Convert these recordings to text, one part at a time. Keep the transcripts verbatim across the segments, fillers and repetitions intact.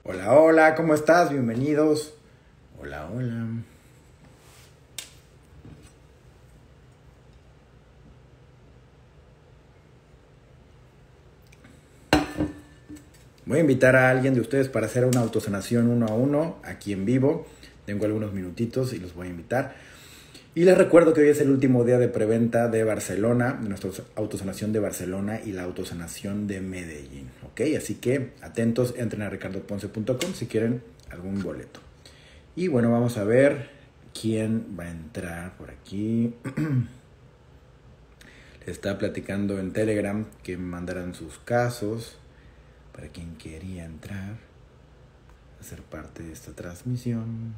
Hola, hola, ¿cómo estás? Bienvenidos. Hola, hola. Voy a invitar a alguien de ustedes para hacer una autosanación uno a uno, aquí en vivo. Tengo algunos minutitos y los voy a invitar. Y les recuerdo que hoy es el último día de preventa de Barcelona, de nuestra autosanación de Barcelona y la autosanación de Medellín. ¿Ok? Así que atentos, entren a ricardo ponce punto com si quieren algún boleto. Y bueno, vamos a ver quién va a entrar por aquí. Les estaba platicando en Telegram que me mandaran sus casos para quien quería entrar a ser parte de esta transmisión.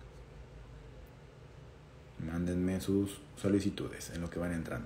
Mándenme sus solicitudes en lo que van entrando.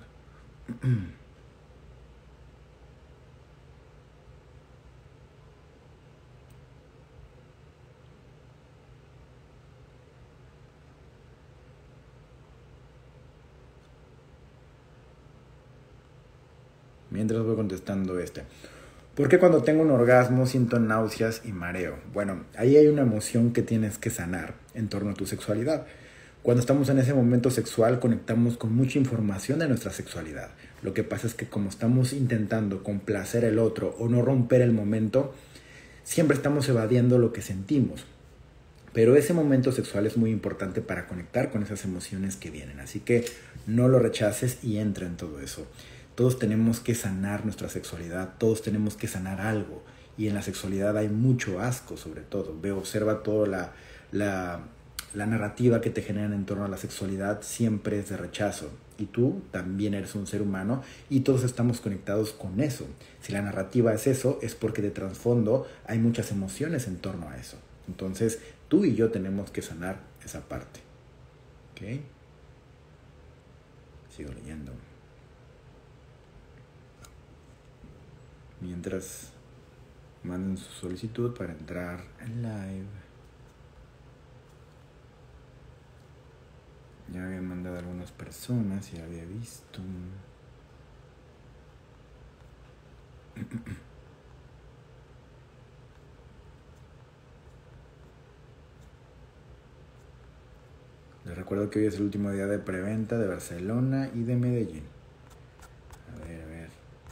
Mientras voy contestando este. ¿Por qué cuando tengo un orgasmo siento náuseas y mareo? Bueno, ahí hay una emoción que tienes que sanar en torno a tu sexualidad. Cuando estamos en ese momento sexual conectamos con mucha información de nuestra sexualidad. Lo que pasa es que como estamos intentando complacer al otro o no romper el momento, siempre estamos evadiendo lo que sentimos. Pero ese momento sexual es muy importante para conectar con esas emociones que vienen. Así que no lo rechaces y entra en todo eso. Todos tenemos que sanar nuestra sexualidad, todos tenemos que sanar algo. Y en la sexualidad hay mucho asco, sobre todo. Ve, observa toda la, la, la narrativa que te generan en torno a la sexualidad, siempre es de rechazo. Y tú también eres un ser humano y todos estamos conectados con eso. Si la narrativa es eso, es porque de trasfondo hay muchas emociones en torno a eso. Entonces, tú y yo tenemos que sanar esa parte. ¿Ok? Sigo leyendo. Mientras manden su solicitud para entrar en live. Ya había mandado a algunas personas, ya había visto. Les recuerdo que hoy es el último día de preventa de Barcelona y de Medellín. A ver, a ver.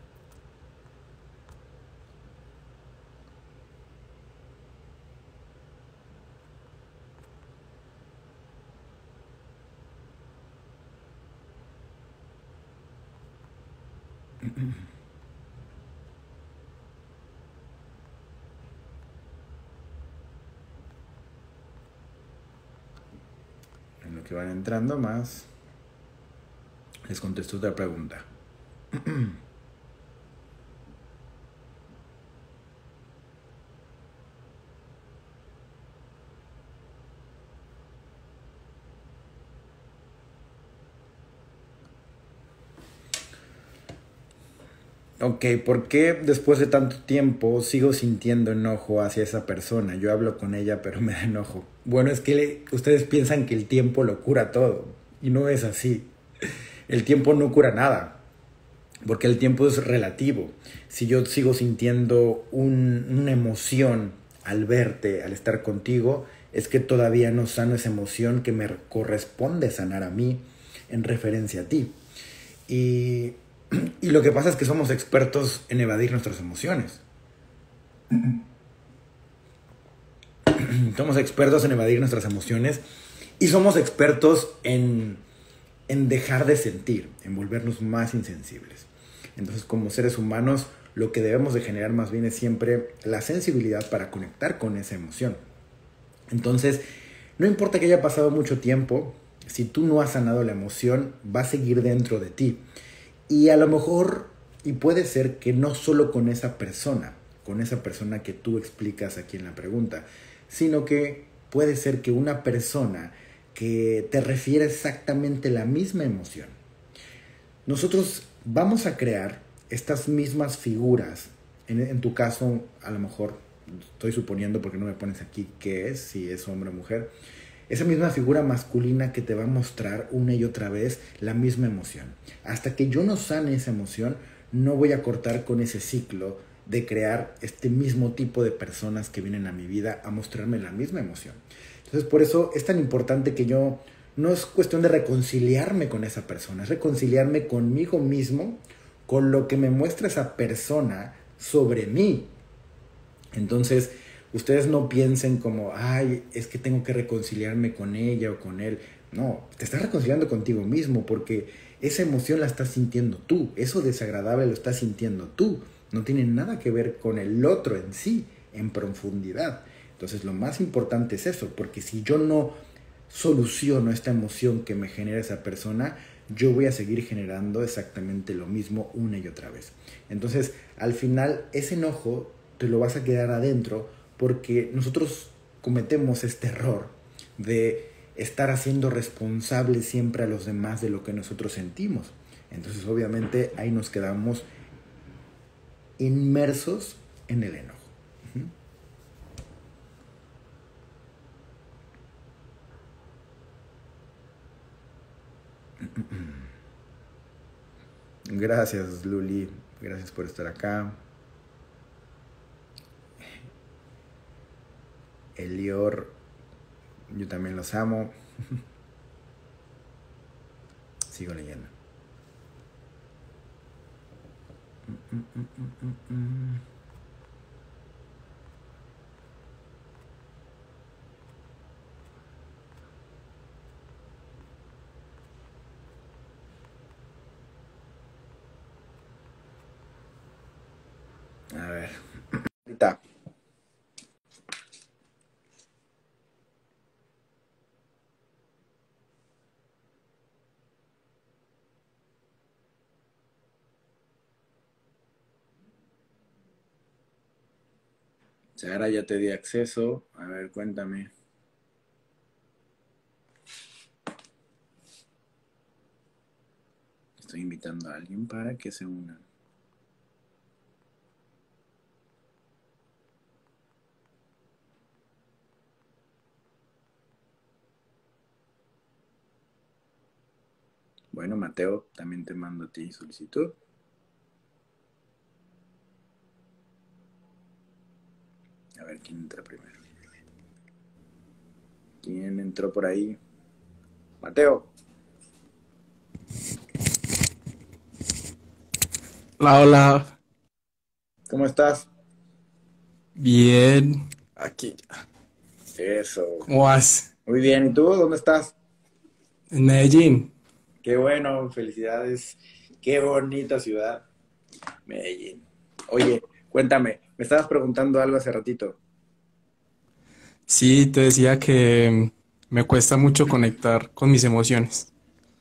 En lo que van entrando más, les contesto otra pregunta. Ok, ¿por qué después de tanto tiempo sigo sintiendo enojo hacia esa persona? Yo hablo con ella, pero me da enojo. Bueno, es que le, ustedes piensan que el tiempo lo cura todo, y no es así. El tiempo no cura nada, porque el tiempo es relativo. Si yo sigo sintiendo un, una emoción al verte, al estar contigo, es que todavía no sano esa emoción que me corresponde sanar a mí en referencia a ti. Y... Y lo que pasa es que somos expertos en evadir nuestras emociones. Somos expertos en evadir nuestras emociones y somos expertos en, en dejar de sentir, en volvernos más insensibles. Entonces, como seres humanos, lo que debemos de generar más bien es siempre la sensibilidad para conectar con esa emoción. Entonces, no importa que haya pasado mucho tiempo, si tú no has sanado la emoción, va a seguir dentro de ti. Y a lo mejor, y puede ser que no solo con esa persona, con esa persona que tú explicas aquí en la pregunta, sino que puede ser que una persona que te refiere exactamente la misma emoción. Nosotros vamos a crear estas mismas figuras. En, en tu caso, a lo mejor, estoy suponiendo porque no me pones aquí qué es, si es hombre o mujer, esa misma figura masculina que te va a mostrar una y otra vez la misma emoción. Hasta que yo no sane esa emoción, no voy a cortar con ese ciclo de crear este mismo tipo de personas que vienen a mi vida a mostrarme la misma emoción. Entonces, por eso es tan importante que yo, no es cuestión de reconciliarme con esa persona, es reconciliarme conmigo mismo, con lo que me muestra esa persona sobre mí. Entonces, ustedes no piensen como, ay, es que tengo que reconciliarme con ella o con él. No, te estás reconciliando contigo mismo porque esa emoción la estás sintiendo tú, eso desagradable lo estás sintiendo tú. No tiene nada que ver con el otro en sí, en profundidad. Entonces, lo más importante es eso, porque si yo no soluciono esta emoción que me genera esa persona, yo voy a seguir generando exactamente lo mismo una y otra vez. Entonces, al final, ese enojo te lo vas a quedar adentro porque nosotros cometemos este error de estar haciendo responsable siempre a los demás de lo que nosotros sentimos. Entonces, obviamente, ahí nos quedamos inmersos en el enojo. Gracias, Luli. Gracias por estar acá. Elior, yo también los amo. Sigo leyendo. A ver. Ahorita. Sara, ya te di acceso. A ver, cuéntame. Estoy invitando a alguien para que se una. Bueno, Mateo, también te mando a ti solicitud. A ver quién entra primero. ¿Quién entró por ahí? Mateo. Hola, hola. ¿Cómo estás? Bien. Aquí. Eso. ¿Cómo vas? Muy bien. ¿Y tú? ¿Dónde estás? En Medellín. Qué bueno. Felicidades. Qué bonita ciudad. Medellín. Oye, cuéntame. Me estabas preguntando algo hace ratito. Sí, te decía que mm, me cuesta mucho conectar con mis emociones.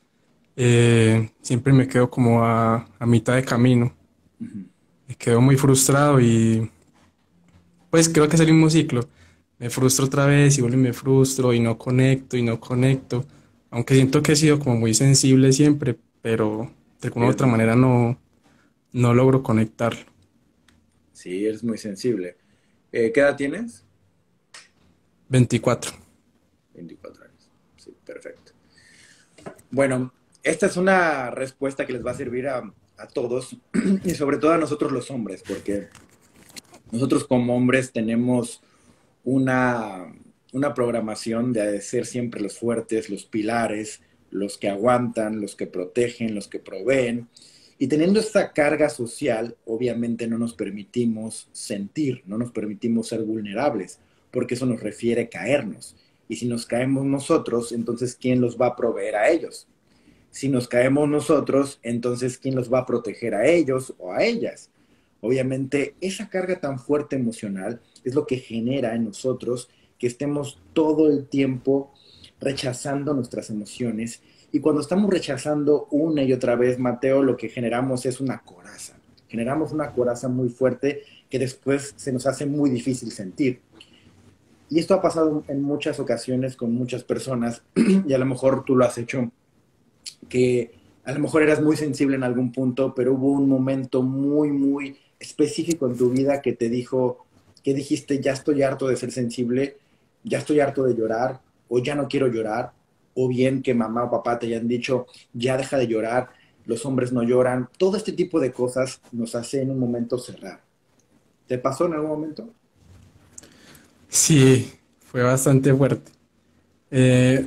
Eh, siempre me quedo como a, a mitad de camino. Ujú. Me quedo muy frustrado y pues creo que es el mismo ciclo. Me frustro otra vez y vuelvo y me frustro y no conecto y no conecto. Aunque siento que he sido como muy sensible siempre, pero de alguna u Eres otra muy manera sensible. no, no logro conectarlo. Sí, eres muy sensible. Eh, ¿qué edad tienes? Veinticuatro. Veinticuatro años. Sí, perfecto. Bueno, esta es una respuesta que les va a servir a, a todos y sobre todo a nosotros los hombres, porque nosotros como hombres tenemos una, una programación de ser siempre los fuertes, los pilares, los que aguantan, los que protegen, los que proveen. Y teniendo esta carga social, obviamente no nos permitimos sentir, no nos permitimos ser vulnerables, porque eso nos refiere a caernos. Y si nos caemos nosotros, entonces ¿quién los va a proveer a ellos? Si nos caemos nosotros, entonces ¿quién los va a proteger a ellos o a ellas? Obviamente, esa carga tan fuerte emocional es lo que genera en nosotros que estemos todo el tiempo rechazando nuestras emociones. Y cuando estamos rechazando una y otra vez, Mateo, lo que generamos es una coraza. Generamos una coraza muy fuerte que después se nos hace muy difícil sentir. Y esto ha pasado en muchas ocasiones con muchas personas, y a lo mejor tú lo has hecho, que a lo mejor eras muy sensible en algún punto, pero hubo un momento muy, muy específico en tu vida que te dijo, que dijiste, ya estoy harto de ser sensible, ya estoy harto de llorar, o ya no quiero llorar, o bien que mamá o papá te hayan dicho, ya deja de llorar, los hombres no lloran, todo este tipo de cosas nos hace en un momento cerrar. ¿Te pasó en algún momento? Sí, fue bastante fuerte. Eh,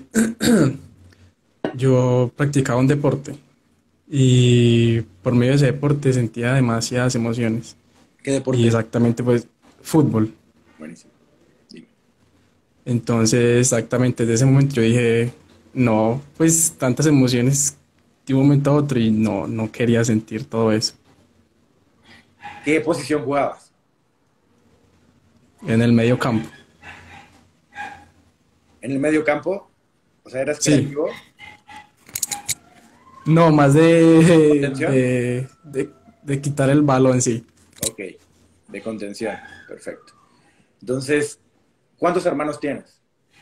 yo practicaba un deporte y por medio de ese deporte sentía demasiadas emociones. ¿Qué Y deporte? exactamente, pues, fútbol. Buenísimo. Dime. Entonces, exactamente desde ese momento yo dije, no, pues tantas emociones de un momento a otro y no, no quería sentir todo eso. ¿Qué posición jugabas? En el medio campo. ¿En el medio campo? O sea, ¿eras Sí, creativo? no, más de, ¿Contención? de, de, de quitar el balón, sí. Ok, de contención. Perfecto. Entonces, ¿cuántos hermanos tienes?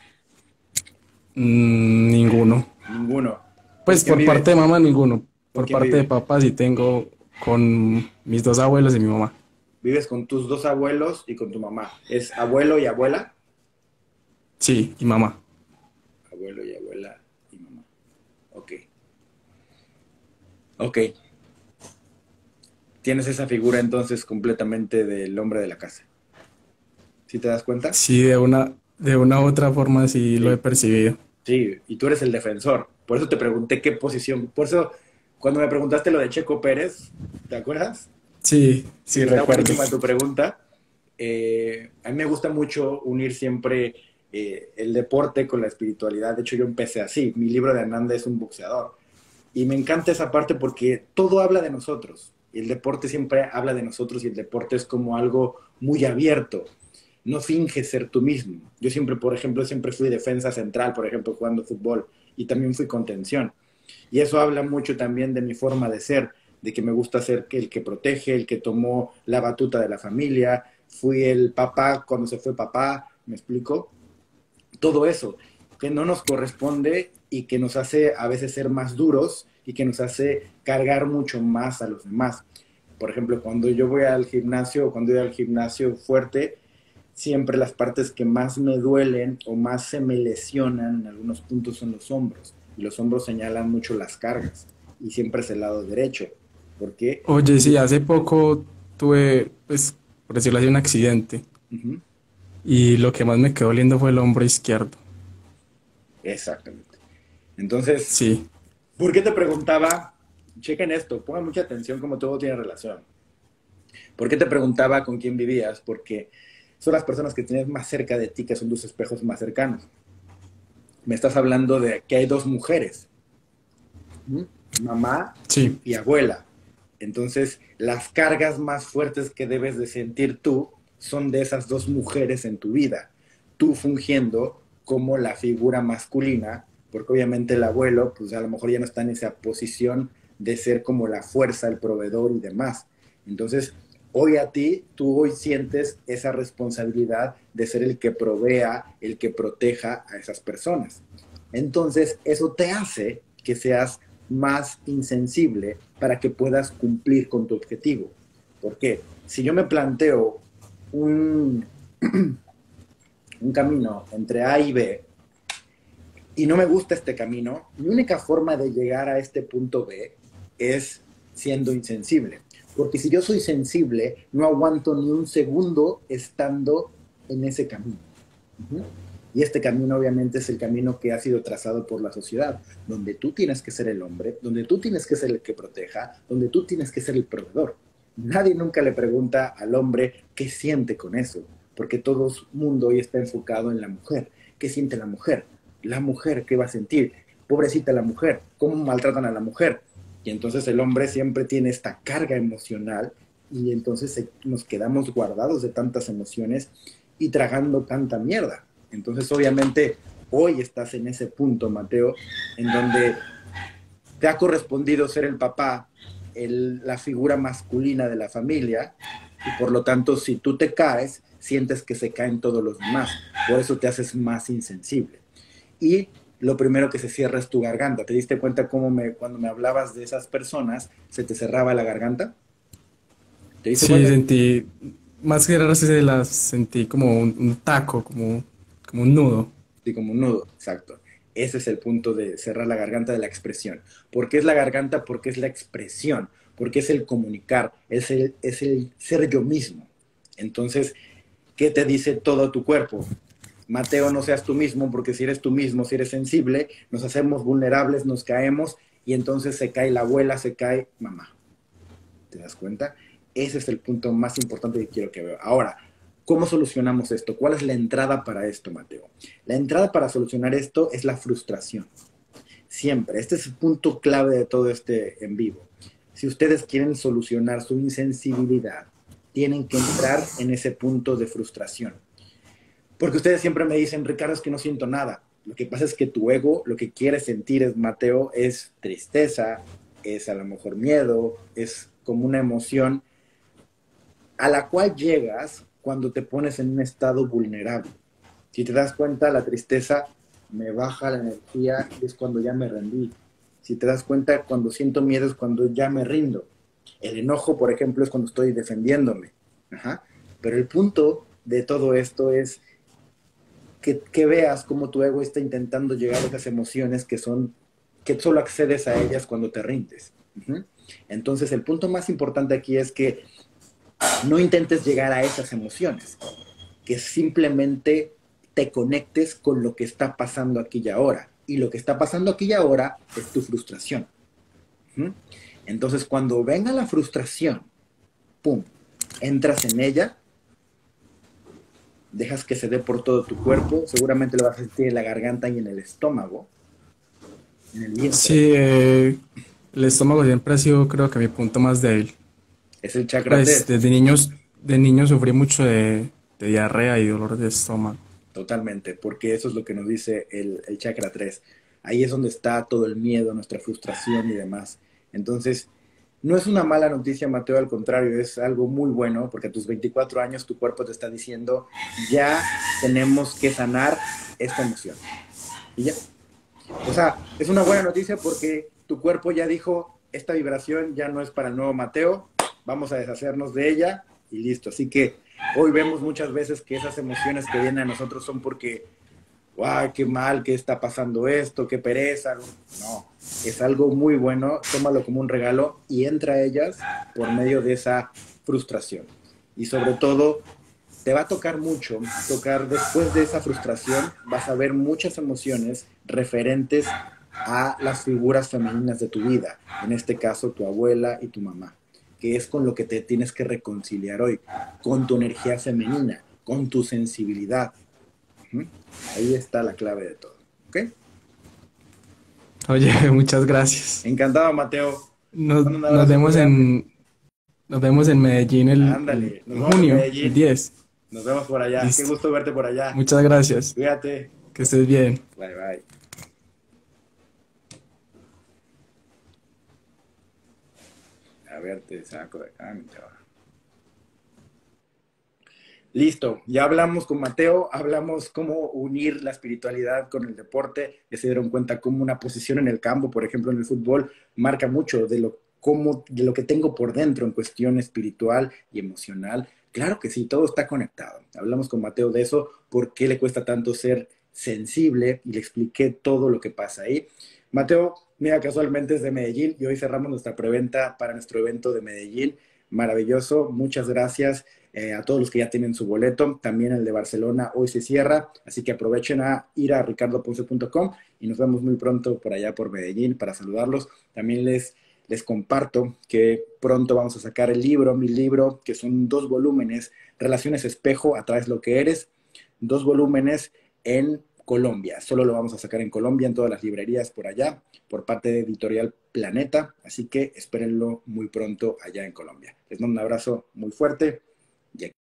Mm, ninguno. Ninguno. ¿Con Pues quién por parte de vives? mamá, ninguno. ¿Con Por quién parte de vives? papá, sí tengo con mis dos abuelos y mi mamá. Vives con tus dos abuelos y con tu mamá. ¿Es abuelo y abuela? Sí, y mamá. Abuelo y abuela y mamá. Ok. Ok. Tienes esa figura entonces completamente del hombre de la casa. ¿Sí te das cuenta? Sí, de una, de una u otra forma sí lo he Sí. percibido. Sí, y tú eres el defensor. Por eso te pregunté qué posición. Por eso, cuando me preguntaste lo de Checo Pérez, ¿te acuerdas? Sí, Sí, sí está recuerdo. buenísima tu pregunta. Eh, a mí me gusta mucho unir siempre eh, el deporte con la espiritualidad. De hecho, yo empecé así. Mi libro de Ananda es un boxeador. Y me encanta esa parte porque todo habla de nosotros. El deporte siempre habla de nosotros y el deporte es como algo muy abierto. No finges ser tú mismo. Yo siempre, por ejemplo, siempre fui defensa central, por ejemplo, jugando fútbol y también fui contención. Y eso habla mucho también de mi forma de ser, de que me gusta ser el que protege, el que tomó la batuta de la familia, fui el papá cuando se fue papá, ¿me explico? Todo eso que no nos corresponde y que nos hace a veces ser más duros y que nos hace cargar mucho más a los demás. Por ejemplo, cuando yo voy al gimnasio o cuando voy al gimnasio fuerte, siempre las partes que más me duelen o más se me lesionan en algunos puntos son los hombros. Y los hombros señalan mucho las cargas. Y siempre es el lado derecho. ¿Por qué? Oye, sí, hace poco tuve, pues, por decirlo así, un accidente. Uh-huh. Y lo que más me quedó oliendo fue el hombro izquierdo. Exactamente. Entonces, Sí, ¿por qué te preguntaba? Chequen esto, pongan mucha atención como todo tiene relación. ¿Por qué te preguntaba con quién vivías? Porque son las personas que tienes más cerca de ti, que son tus espejos más cercanos. Me estás hablando de que hay dos mujeres, ¿m? Mamá sí. y abuela. Entonces, las cargas más fuertes que debes de sentir tú son de esas dos mujeres en tu vida. Tú fungiendo como la figura masculina, porque obviamente el abuelo, pues a lo mejor ya no está en esa posición de ser como la fuerza, el proveedor y demás. Entonces, hoy a ti, tú hoy sientes esa responsabilidad de ser el que provea, el que proteja a esas personas. Entonces, eso te hace que seas más insensible para que puedas cumplir con tu objetivo. Porque si yo me planteo un, un camino entre A y B y no me gusta este camino, mi única forma de llegar a este punto B es siendo insensible. Porque si yo soy sensible, no aguanto ni un segundo estando en ese camino. Uh-huh. Y este camino obviamente es el camino que ha sido trazado por la sociedad, donde tú tienes que ser el hombre, donde tú tienes que ser el que proteja, donde tú tienes que ser el proveedor. Nadie nunca le pregunta al hombre qué siente con eso, porque todo el mundo hoy está enfocado en la mujer. ¿Qué siente la mujer? La mujer, ¿qué va a sentir? Pobrecita la mujer, ¿cómo maltratan a la mujer? Y entonces el hombre siempre tiene esta carga emocional y entonces nos quedamos guardados de tantas emociones y tragando tanta mierda. Entonces, obviamente, hoy estás en ese punto, Mateo, en donde te ha correspondido ser el papá, el, la figura masculina de la familia, y por lo tanto, si tú te caes, sientes que se caen todos los demás. Por eso te haces más insensible. Y lo primero que se cierra es tu garganta. ¿Te diste cuenta cómo me, cuando me hablabas de esas personas, se te cerraba la garganta? ¿Te diste Sí, cuenta? sentí, más que raro, se las sentí como un, un taco, como, como un nudo. Sí, como un nudo, exacto. Ese es el punto de cerrar la garganta de la expresión. ¿Por qué es la garganta? Porque es la expresión, porque es el comunicar, es el, es el ser yo mismo. Entonces, ¿qué te dice todo tu cuerpo? Mateo, no seas tú mismo, porque si eres tú mismo, si eres sensible, nos hacemos vulnerables, nos caemos y entonces se cae la abuela, se cae mamá. ¿Te das cuenta? Ese es el punto más importante que quiero que vea. Ahora, ¿cómo solucionamos esto? ¿Cuál es la entrada para esto, Mateo? La entrada para solucionar esto es la frustración. Siempre. Este es el punto clave de todo este en vivo. Si ustedes quieren solucionar su insensibilidad, tienen que entrar en ese punto de frustración. Porque ustedes siempre me dicen, Ricardo, es que no siento nada. Lo que pasa es que tu ego lo que quiere sentir, es, Mateo, es tristeza, es a lo mejor miedo, es como una emoción a la cual llegas cuando te pones en un estado vulnerable. Si te das cuenta, la tristeza me baja la energía y es cuando ya me rendí. Si te das cuenta, cuando siento miedo es cuando ya me rindo. El enojo, por ejemplo, es cuando estoy defendiéndome. Ajá. Pero el punto de todo esto es que, que veas cómo tu ego está intentando llegar a esas emociones que son, que solo accedes a ellas cuando te rindes. Uh-huh. Entonces, el punto más importante aquí es que no intentes llegar a esas emociones, que simplemente te conectes con lo que está pasando aquí y ahora. Y lo que está pasando aquí y ahora es tu frustración. ¿Mm? Entonces, cuando venga la frustración, pum, entras en ella, dejas que se dé por todo tu cuerpo, seguramente lo vas a sentir en la garganta y en el estómago, en el vientre. Sí, eh, el estómago siempre ha sido, creo que mi punto más débil. Es el chakra Pues tres. desde niños, de niño sufrí mucho de, de diarrea y dolor de estómago. Totalmente, porque eso es lo que nos dice el, el chakra tres. Ahí es donde está todo el miedo, nuestra frustración y demás. Entonces, no es una mala noticia, Mateo, al contrario, es algo muy bueno, porque a tus veinticuatro años tu cuerpo te está diciendo, ya tenemos que sanar esta emoción. Y ya. O sea, es una buena noticia porque tu cuerpo ya dijo, esta vibración ya no es para el nuevo Mateo, vamos a deshacernos de ella y listo. Así que hoy vemos muchas veces que esas emociones que vienen a nosotros son porque, ¡guau, qué mal, qué está pasando esto, qué pereza! No, es algo muy bueno, tómalo como un regalo y entra a ellas por medio de esa frustración. Y sobre todo, te va a tocar mucho, tocar después de esa frustración, vas a ver muchas emociones referentes a las figuras femeninas de tu vida, en este caso tu abuela y tu mamá, que es con lo que te tienes que reconciliar hoy, con tu energía femenina, con tu sensibilidad. ¿Mm? Ahí está la clave de todo, ¿ok? Oye, muchas gracias. Encantado, Mateo. Nos, Un nos abrazo muy vemos grande. en, nos vemos en Medellín el, el- Ándale, nos en vemos en junio, el Medellín. diez. Nos vemos por allá. Qué Listo. gusto verte por allá. Muchas gracias. Cuídate. Que estés bien. Bye, bye. A ver, te saco de acá, mi chava. Listo, ya hablamos con Mateo, hablamos cómo unir la espiritualidad con el deporte, ya se dieron cuenta cómo una posición en el campo, por ejemplo en el fútbol, marca mucho de lo, cómo, de lo que tengo por dentro en cuestión espiritual y emocional. Claro que sí, todo está conectado. Hablamos con Mateo de eso, por qué le cuesta tanto ser sensible y le expliqué todo lo que pasa ahí. Mateo, mira, casualmente es de Medellín y hoy cerramos nuestra preventa para nuestro evento de Medellín. Maravilloso, muchas gracias. Eh, a todos los que ya tienen su boleto, también el de Barcelona hoy se cierra, así que aprovechen a ir a ricardo ponce punto com y nos vemos muy pronto por allá por Medellín para saludarlos. También les, les comparto que pronto vamos a sacar el libro, mi libro, que son dos volúmenes, Relaciones Espejo, Atraes lo que eres, dos volúmenes en Colombia. Solo lo vamos a sacar en Colombia, en todas las librerías por allá, por parte de Editorial Planeta, así que espérenlo muy pronto allá en Colombia. Les mando un abrazo muy fuerte.